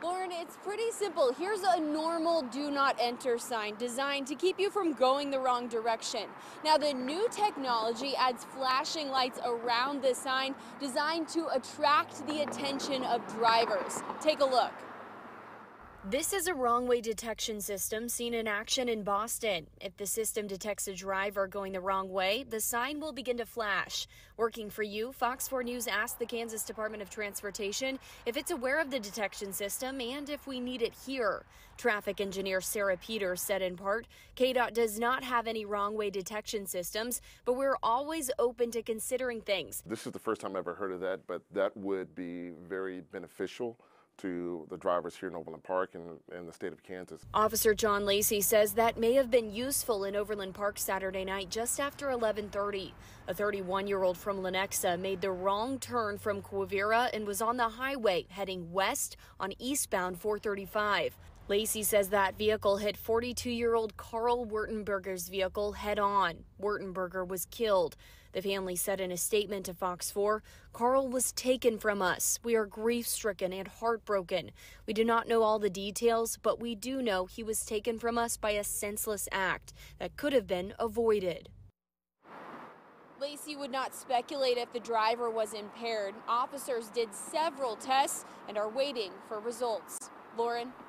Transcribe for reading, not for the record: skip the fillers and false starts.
Lauren, it's pretty simple. Here's a normal do not enter sign designed to keep you from going the wrong direction. Now, the new technology adds flashing lights around the sign designed to attract the attention of drivers. Take a look. This is a wrong-way detection system seen in action in Boston. If the system detects a driver going the wrong way, the sign will begin to flash. Working for you, Fox 4 News asked the Kansas Department of Transportation if it's aware of the detection system and if we need it here. Traffic engineer Sarah Peters said in part, KDOT does not have any wrong-way detection systems, but we're always open to considering things. This is the first time I've ever heard of that, but that would be very beneficial to the drivers here in Overland Park and the state of Kansas. Officer John Lacey says that may have been useful in Overland Park Saturday night just after 11:30. A 31-year-old from Lenexa made the wrong turn from Quivira and was on the highway heading west on eastbound 435. Lacey says that vehicle hit 42-year-old Carl Wertenberger's vehicle head-on. Wertenberger was killed. The family said in a statement to Fox 4, Carl was taken from us. We are grief-stricken and heartbroken. We do not know all the details, but we do know he was taken from us by a senseless act that could have been avoided. Lacey would not speculate if the driver was impaired. Officers did several tests and are waiting for results. Lauren?